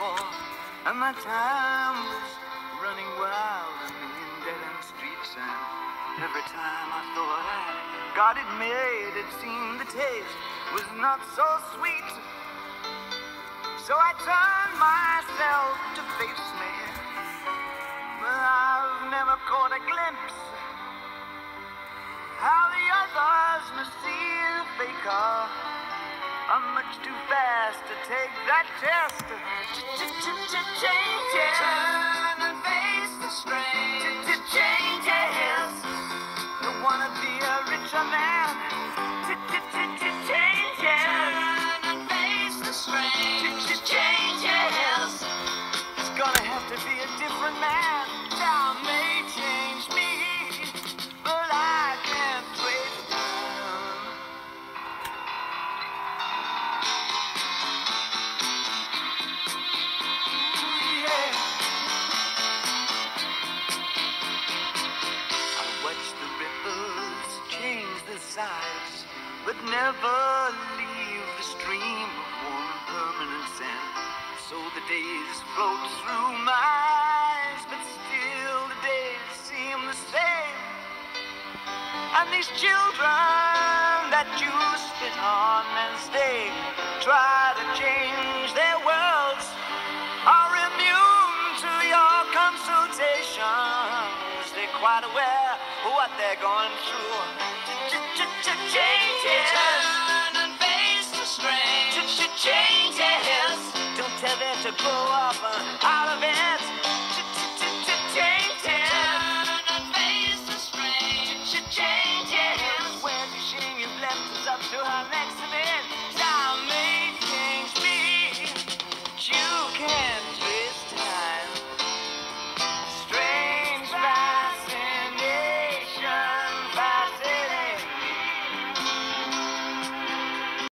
before, and my time was running wild in dead-end streets, and every time I thought I got it made, it seemed the taste was not so sweet. So I turned myself to face me, but I've never caught a glimpse how the others must see the faker. I'm much too fast to take that test. Changes. Turn and face the strain. Changes. Don't wanna be a richer man. Changes. Turn and face the strain. Changes. It's gonna have to be a different man. Time may change me, but I can't wait. Sides, but never leave the stream of warm and permanent sand. So the days float through my eyes, but still the days seem the same. And these children that you spit on as they try to change their worlds are immune to your consultations. They're quite aware of what they're going through. Changes. Turn and face the strain. Changes. Don't tell them to grow up.